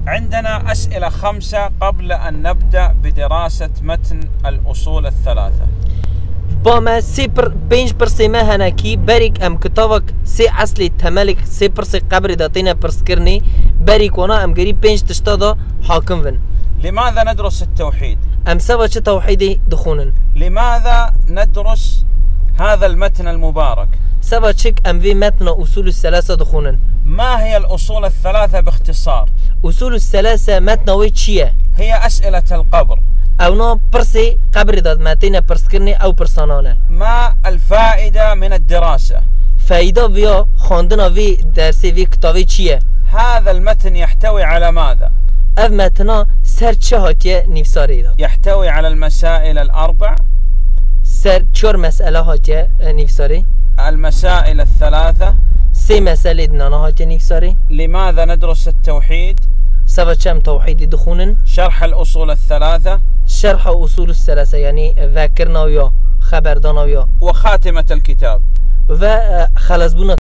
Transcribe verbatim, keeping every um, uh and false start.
عندنا أسئلة خمسة قبل أن نبدأ بدراسة متن الأصول الثلاثة. باما سيبر بينج برسي ما هناكي بريك ام كتابك سي اصلي تملك سي برسي قبر داتينا برسكرني بريك وانا ام قريب بينج تشتادا حاكم فن. لماذا ندرس التوحيد؟ ام سوا چه توحيدي دخونن. لماذا ندرس هذا المتن المبارك؟ سوا چك ام في متن اصول الثلاثة دخونن. ما هي الأصول الثلاثة باختصار؟ أصول الثلاثة متن ويتشيه هي أسئلة القبر او نا برسي قبر داد ماتينا برسكرني او برسانانه. ما الفائدة من الدراسة؟ فايدة فيا خواندنا في درسي في كتابي چيه؟ هذا المتن يحتوي على ماذا؟ اف متنا سر چه هاتيه نفساري دا؟ يحتوي على المسائل الأربع. سر چور مسألة هاتيه نفساري؟ المسائل الثلاثة. سي مسألة دنانا هاتيه نفساري؟ لماذا ندرس التوحيد؟ سبا چم توحيد دخونن. شرح الأصول الثلاثة. شرح أصول الثلاثة يعني ذاكرنا ويا خبردنا ويا. وخاتمة الكتاب. و خلص بنا